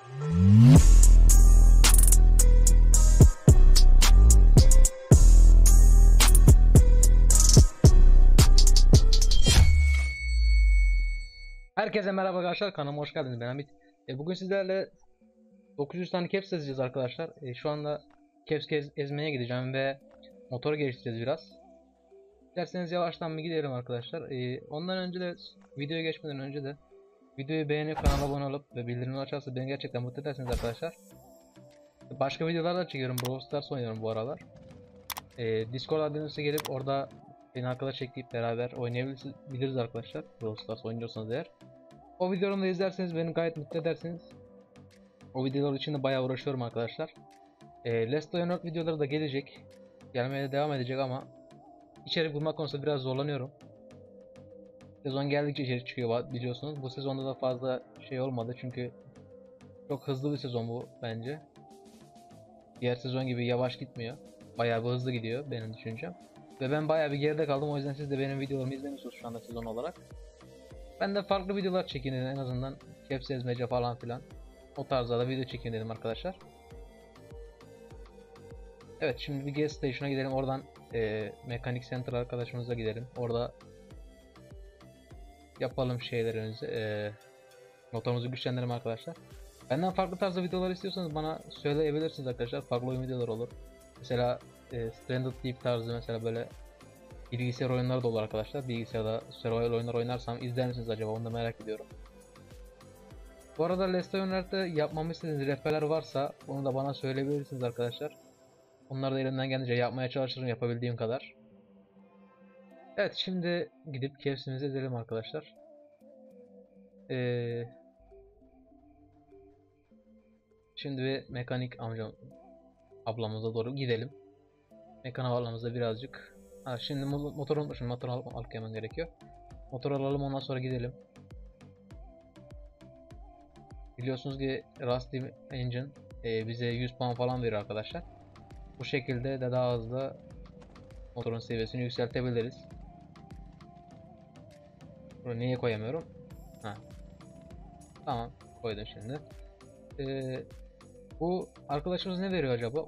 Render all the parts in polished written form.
Herkese merhaba arkadaşlar, kanalıma hoş geldiniz. Ben Hamit. Bugün sizlerle 900 tane caps ezeceğiz arkadaşlar. Şu anda caps ezmeye gideceğim ve motoru geliştireceğiz biraz. İsterseniz yavaştan bir gidelim arkadaşlar. Ondan önce de videoya geçmeden önce de videoyu beğenip kanala abone olup ve bildirimleri açarsa beni gerçekten mutlu edersiniz arkadaşlar. Başka videolar da çekiyorum. Brawl Stars oynuyorum bu aralar. Discord adresine gelip orada beni arkadaş ekleyip beraber oynayabiliriz arkadaşlar. Brawl Stars oynuyorsanız eğer. O videoları da izlerseniz beni gayet mutlu edersiniz. O videolar için de bayağı uğraşıyorum arkadaşlar. Let's Play Nerd videoları da gelecek. Gelmeye devam edecek ama içerik bulmak konusunda biraz zorlanıyorum. Sezon geldikçe içerik çıkıyor biliyorsunuz. Bu sezonda da fazla şey olmadı çünkü çok hızlı bir sezon bu bence. Diğer sezon gibi yavaş gitmiyor. Bayağı bir hızlı gidiyor benim düşüncem. Ve ben bayağı bir geride kaldım, o yüzden siz de benim videolarımı izlemiyorsunuz şu anda sezon olarak. Ben de farklı videolar çekeyim dedim, en azından caps ezmece falan filan. O tarzda da video çekeyim dedim arkadaşlar. Evet, şimdi bir gas station'a gidelim, oradan Mechanic Center arkadaşımıza gidelim. Orada yapalım şeylerimizi, motorumuzu güçlendirelim arkadaşlar. Benden farklı tarzda videolar istiyorsanız bana söyleyebilirsiniz arkadaşlar. Farklı oyun videoları olur. Mesela Stranded Deep tarzı, mesela böyle bilgisayar oyunları da olur arkadaşlar. Bilgisayarda survival oyunlar oynarsam izler misiniz acaba, onu da merak ediyorum. Bu arada Let's Play Nerd'de yapmamı istediğiniz rehberler varsa onu da bana söyleyebilirsiniz arkadaşlar. Onları da elimden gelince yapmaya çalışırım, yapabildiğim kadar. Evet, şimdi gidip caps'imizi ezelim arkadaşlar. Şimdi bir mekanik ablamıza doğru gidelim. Mekanik ablamıza birazcık. Şimdi motoru unutmuşum. Motor alıp hemen gerekiyor. Motor alalım, ondan sonra gidelim. Biliyorsunuz ki Rusty Engine bize 100 puan falan veriyor arkadaşlar. Bu şekilde de daha hızlı motorun seviyesini yükseltebiliriz. Bunu niye koyamıyorum? Tamam, koydum şimdi. Bu arkadaşımız ne veriyor acaba?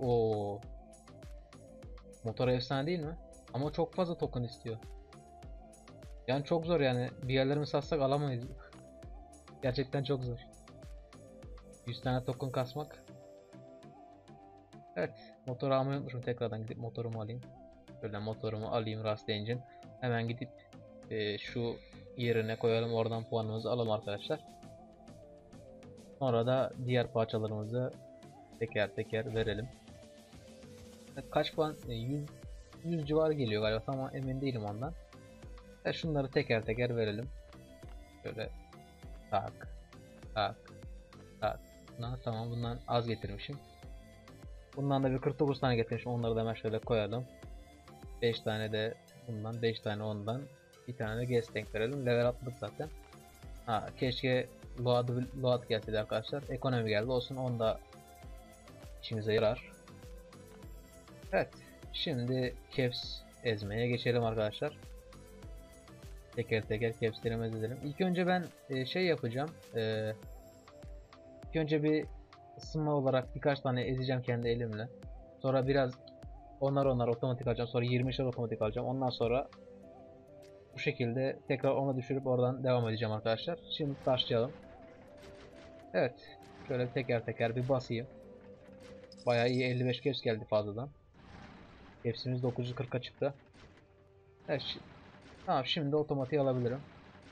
Motor efsane değil mi? Ama çok fazla token istiyor. Yani çok zor, yani bir yerlerimi satsak alamayız. Gerçekten çok zor. 100 tane token kasmak. Evet, motoru almayı unutmuşum, tekrardan gidip motorumu alayım. Şöyle motorumu alayım, Rust Engine. Hemen gidip şu yerine koyalım, oradan puanımızı alalım arkadaşlar. Sonra da diğer parçalarımızı teker teker verelim. Kaç puan? 100 civarı geliyor galiba, ama emin değilim ondan. Şunları teker teker verelim. Şöyle tak tak tak. Tamam, bundan az getirmişim. Bundan da bir 49 tane getirmişim. Onları da hemen şöyle koyalım. 5 tane de bundan, 5 tane ondan, bir tane de gas tank verelim. Level atladık zaten. Keşke load gelseydi arkadaşlar. Ekonomi geldi, olsun, onda işimize yarar. Evet, şimdi caps ezmeye geçelim arkadaşlar. Teker teker caps'lerimi ezelim. İlk önce ben şey yapacağım. İlk önce bir ısınma olarak birkaç tane ezeceğim kendi elimle. Sonra biraz onlar otomatik alacağım. Sonra 20'şer otomatik alacağım. Ondan sonra bu şekilde tekrar ona düşürüp oradan devam edeceğim arkadaşlar. Şimdi başlayalım. Evet, şöyle teker teker bir basayım. Bayağı iyi, 55 caps geldi fazladan. Caps'imiz 940'a çıktı. Evet, tamam, şimdi otomatiği alabilirim.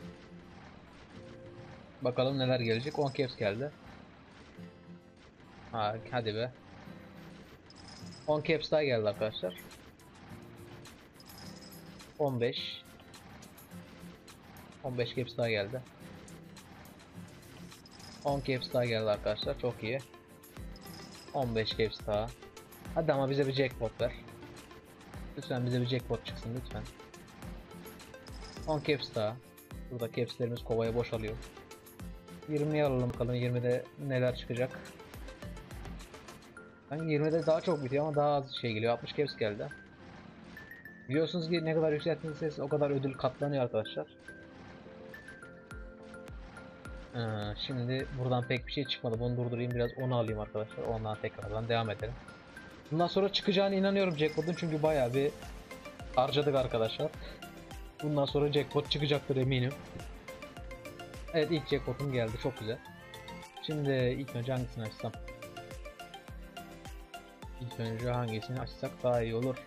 Bakalım neler gelecek. 10 caps geldi. Hadi be. 10 caps daha geldi arkadaşlar. 15 caps daha geldi. 10 caps daha geldi arkadaşlar. Çok iyi. 15 caps daha. Hadi ama bize bir jackpot ver. Lütfen bize bir jackpot çıksın lütfen. 10 caps daha. Burada capslerimiz kovaya boşalıyor. 20'yi alalım bakalım, 20'de neler çıkacak. Yani 20'de daha çok bitiyor ama daha az şey geliyor. 60 caps geldi. Biliyorsunuz ki ne kadar yükselttiğiniz o kadar ödül katlanıyor arkadaşlar. Şimdi buradan pek bir şey çıkmadı. Bunu durdurayım, biraz onu alayım arkadaşlar. Ondan tekrardan devam edelim. Bundan sonra çıkacağına inanıyorum jackpot'un, çünkü bayağı bir harcadık arkadaşlar. Bundan sonra jackpot çıkacaktır eminim. Evet, ilk jackpot'um geldi, çok güzel. Şimdi ilk önce hangisini açsam? İlk önce hangisini açsak daha iyi olur?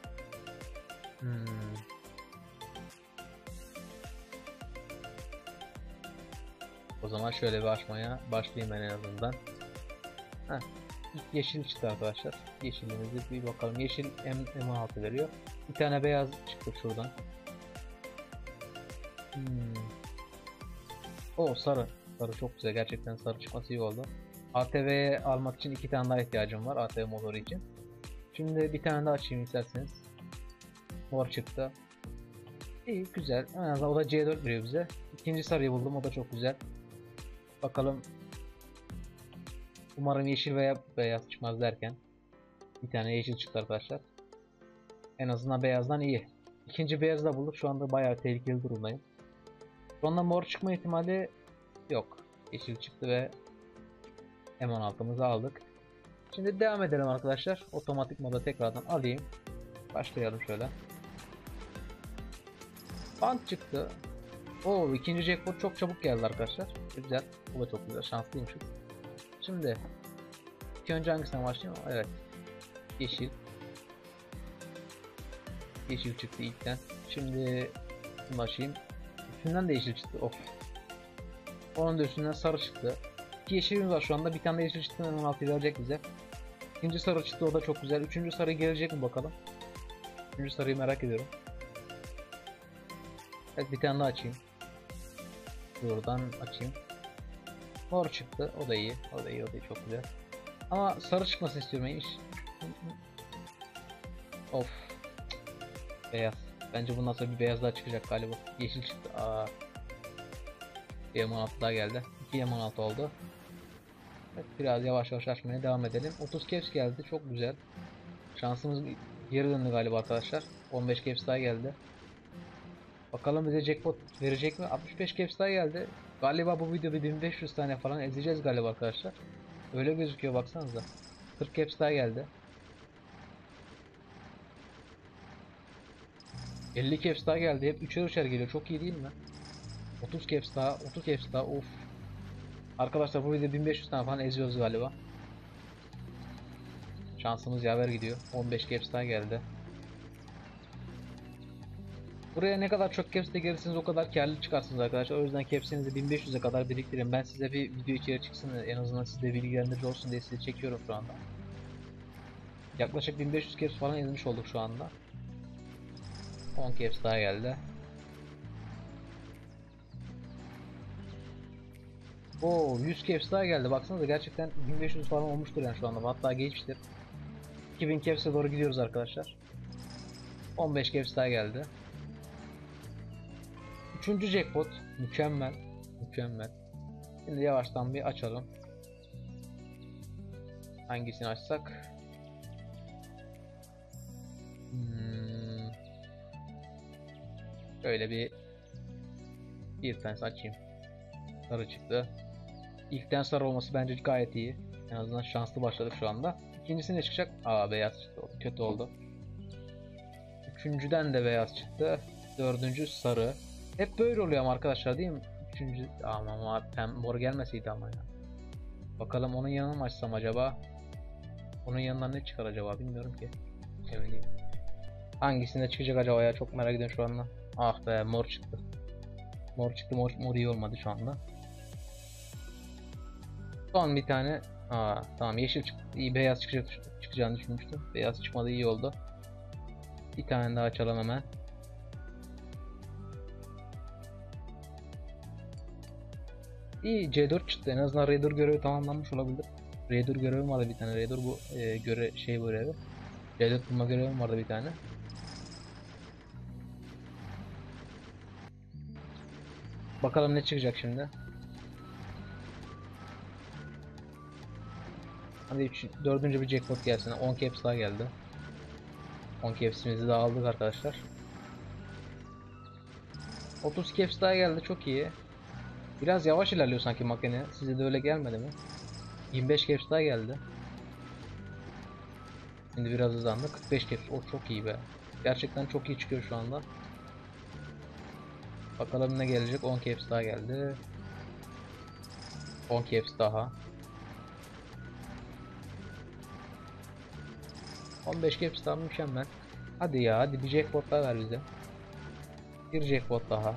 O zaman şöyle bir açmaya başlayayım ben en azından. Heh, ilk yeşil çıktı arkadaşlar. Yeşilimizi bir bakalım. Yeşil M16 veriyor. Bir tane beyaz çıktı şuradan. O sarı. Sarı çok güzel. Gerçekten sarı çıkması iyi oldu. ATV'ye almak için 2 tane daha ihtiyacım var. ATV motoru için. Şimdi bir tane daha açayım isterseniz. Mor çıktı. İyi, güzel. En azından o da C4 veriyor bize. İkinci sarıyı buldum. O da çok güzel. Bakalım. Umarım yeşil veya beyaz çıkmaz derken bir tane yeşil çıktı arkadaşlar. En azından beyazdan iyi. İkinci beyazı da bulduk. Şu anda bayağı tehlikeli durumdayım. Şu anda mor çıkma ihtimali yok. Yeşil çıktı ve M16'mızı aldık. Şimdi devam edelim arkadaşlar. Otomatik moda tekrardan alayım. Başlayalım şöyle. Bant çıktı. Oo, ikinci jackpot çok çabuk geldi arkadaşlar. Güzel. Bu da çok güzel. Şanslıymışız. Şimdi ilk önce hangisine başlayayım? Evet. Yeşil. Yeşil çıktı ilkten. Şimdi bunu açayım. Üstünden de yeşil çıktı. Of. Onun da üstünden sarı çıktı. İki yeşilimiz var şu anda. Bir tane de yeşil çıktı. 16 verecek bize. İkinci sarı çıktı. O da çok güzel. Üçüncü sarı gelecek mi bakalım. Üçüncü sarıyı merak ediyorum. Evet, bir tane daha açayım. Buradan açayım. Mor çıktı. O da iyi. O da iyi. O da iyi. Çok güzel. Ama sarı çıkmasını istiyorum. Neymiş? Of. Beyaz. Bence bundan sonra bir beyaz daha çıkacak galiba. Yeşil çıktı. Aa. Bir M16 daha geldi. 2 M16 oldu. Evet, biraz yavaş yavaş açmaya devam edelim. 30 caps geldi. Çok güzel. Şansımız geri döndü galiba arkadaşlar. 15 caps daha geldi. Bakalım bize jackpot verecek mi? 65 caps daha geldi. Galiba bu videoda 1500 tane falan ezeceğiz galiba arkadaşlar. Öyle gözüküyor, baksanıza. 40 caps daha geldi. 50 caps daha geldi. Hep 3'er 3'er geliyor. Çok iyi değil mi? 30 caps daha. 30 caps daha. Of. Arkadaşlar bu videoda 1500 tane falan eziyoruz galiba. Şansımız yaver gidiyor. 15 caps daha geldi. Buraya ne kadar çok caps de gelirsiniz o kadar karlı çıkarsınız arkadaşlar. O yüzden caps'inizi 1500'e kadar biriktirin. Ben size bir video içeri çıksın, en azından sizde bilgilendirici olsun diye size çekiyorum şu anda. Yaklaşık 1500 caps falan ezmiş olduk şu anda. 10 caps daha geldi. Oo, 100 caps daha geldi. Baksanıza, gerçekten 1500 falan olmuştur yani şu anda. Hatta geçmiştir. 2000 caps'e doğru gidiyoruz arkadaşlar. 15 caps daha geldi. Üçüncü jackpot. Mükemmel. Mükemmel. Şimdi yavaştan bir açalım. Hangisini açsak? Şöyle bir tane açayım. Sarı çıktı. İlkten sarı olması bence gayet iyi. En azından şanslı başladık şu anda. İkincisi ne çıkacak? Aa, beyaz çıktı. Kötü oldu. Üçüncüden de beyaz çıktı. Dördüncü sarı. Hep böyle oluyor ama arkadaşlar, değil mi? Üçüncü... Ama mor gelmeseydi ama ya. Bakalım onun yanına mı açsam acaba? Onun yanından ne çıkar acaba, bilmiyorum ki. Emin değilim. Hangisinde çıkacak acaba ya, çok merak ediyorum şu anda. Ah be, mor çıktı. Mor çıktı. Mor iyi olmadı şu anda. Son bir tane. Aa, tamam, yeşil çıktı. İyi, beyaz çıkacağını düşünmüştüm. Beyaz çıkmadı, iyi oldu. Bir tane daha açalım hemen. İyi, C4 çıktı. En azından Raider görevi tamamlanmış olabilir. Raider görevi vardı bir tane. Raider bu görevi. C4 bulma görevi vardı bir tane. Bakalım ne çıkacak şimdi. Hadi dördüncü bir jackpot gelsin. 10 caps daha geldi. 10 caps'imizi daha aldık arkadaşlar. 30 caps daha geldi, çok iyi. Biraz yavaş ilerliyor sanki makine. Size de öyle gelmedi mi? 25 caps daha geldi. Şimdi biraz hızlandı. 45 caps. O çok iyi be. Gerçekten çok iyi çıkıyor şu anda. Bakalım ne gelecek. 10 caps daha geldi. 10 caps daha. 15 caps daha mükemmel. Hadi ya, hadi bir jackpot daha ver bize. Bir jackpot daha.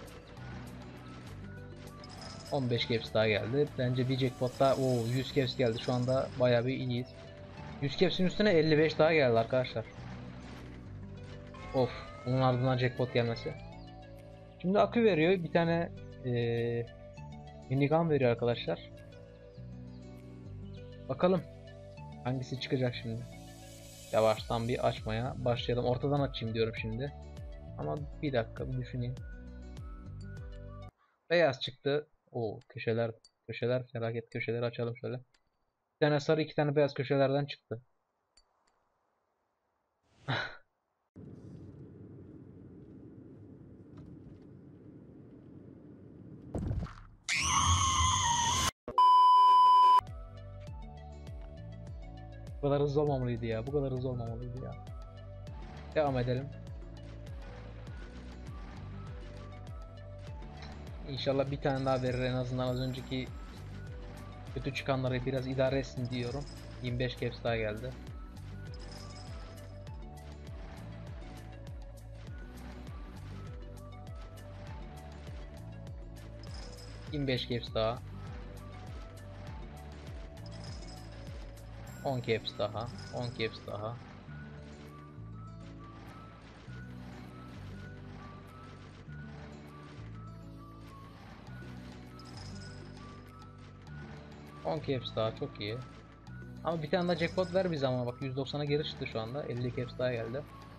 15 caps daha geldi. Bence bir jackpot daha. Oo, 100 caps geldi. Şu anda bayağı bir iyiyiz. 100 caps'in üstüne 55 daha geldi arkadaşlar. Of, bunun ardından jackpot gelmesi. Şimdi akü veriyor. Bir tane minigun veriyor arkadaşlar. Bakalım hangisi çıkacak şimdi. Yavaştan bir açmaya başlayalım. Ortadan açayım diyorum şimdi. Ama bir dakika bir düşüneyim. Beyaz çıktı. O köşeler, köşeler felaket, köşeleri açalım şöyle. Bir tane sarı, iki tane beyaz köşelerden çıktı. Bu kadar hızlı olmamalıydı ya. Bu kadar hızlı olmamalıydı ya. Devam edelim. İnşallah bir tane daha verir, en azından az önceki kötü çıkanları biraz idare etsin diyorum. 25 caps daha geldi. ...25 caps daha. 10 caps daha. 10 caps daha. On caps daha, çok iyi. Ama bir tane daha jackpot ver bize, ama bak 190'a geri çıktı şu anda. 50 caps daha geldi.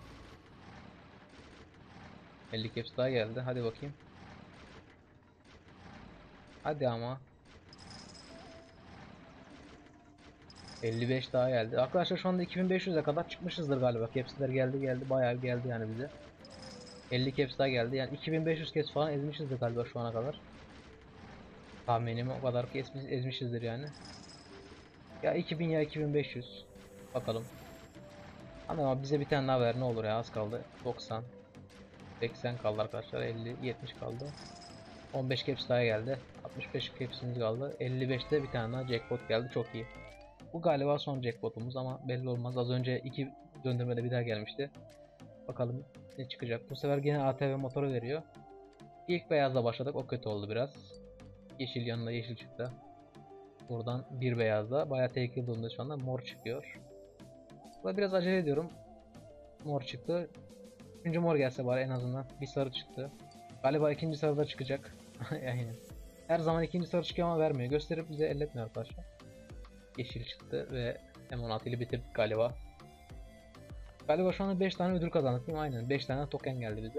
50 caps daha geldi. Hadi bakayım. Hadi ama. 55 daha geldi. Arkadaşlar şu anda 2500'e kadar çıkmışızdır galiba. Caps'ler geldi bayağı geldi yani bize. 50 caps daha geldi. Yani 2500 caps falan ezmişizdir galiba şu ana kadar. Tahminim o kadar ki ezmişizdir yani. Ya 2000 ya 2500. Bakalım. Ama bize bir tane daha ver ne olur ya, az kaldı. 90. 80 kaldı arkadaşlar. 50, 70 kaldı. 15 caps daha geldi. 65 caps'imiz kaldı. 55'te bir tane daha jackpot geldi. Çok iyi. Bu galiba son jackpotumuz ama belli olmaz. Az önce iki döndürmede bir daha gelmişti. Bakalım ne çıkacak. Bu sefer yine ATV motoru veriyor. İlk beyazla başladık. O kötü oldu biraz. Yeşil yanında yeşil çıktı. Buradan bir beyazla. Bayağı tehlikeli durumda şu anda. Mor çıkıyor. Burada biraz acele ediyorum. Mor çıktı. Üçüncü mor gelse bari en azından. Bir sarı çıktı. Galiba ikinci sarı da çıkacak. Yani her zaman ikinci sarı çıkıyor ama vermiyor. Gösterip bize elletmiyor arkadaşlar. Yeşil çıktı ve M16 ile bitirdik galiba. Galiba şu anda 5 tane ödül kazandık değil mi? Aynen, 5 tane token geldi bize.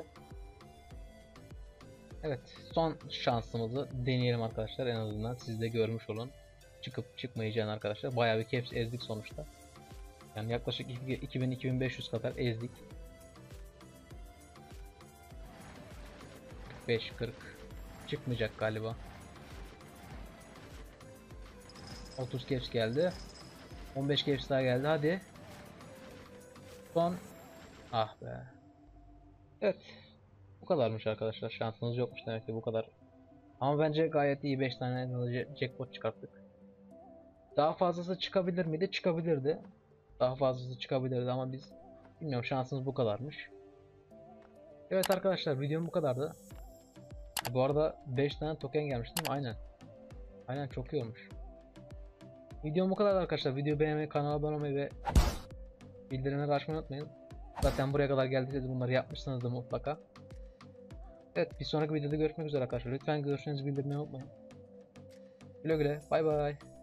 Evet, son şansımızı deneyelim arkadaşlar, en azından siz de görmüş olun. Çıkıp çıkmayacağını arkadaşlar. Bayağı bir caps ezdik sonuçta. Yani yaklaşık 2000-2500 kadar ezdik. 45-40 çıkmayacak galiba. 30 caps geldi. 15 caps daha geldi, hadi. Son. Ah be. Evet. Bu kadarmış arkadaşlar. Şansınız yokmuş demek ki, bu kadar. Ama bence gayet iyi, 5 tane jackpot çıkarttık. Daha fazlası çıkabilir miydi? Çıkabilirdi. Daha fazlası çıkabilirdi ama biz bilmiyorum, şansımız bu kadarmış. Evet arkadaşlar, videom bu kadardı. Bu arada 5 tane token gelmiş değil mi? Aynen. Aynen, çok iyi olmuş. Videom bu kadar arkadaşlar. Videoyu beğenmeyi, kanala abone olmayı ve bildirimleri açmayı unutmayın. Zaten buraya kadar geldiyseniz bunları yapmışsınızdır mutlaka. Evet, bir sonraki videoda görüşmek üzere arkadaşlar. Lütfen görüşlerinizi bildirmeyi unutmayın. Güle güle. Bay bay.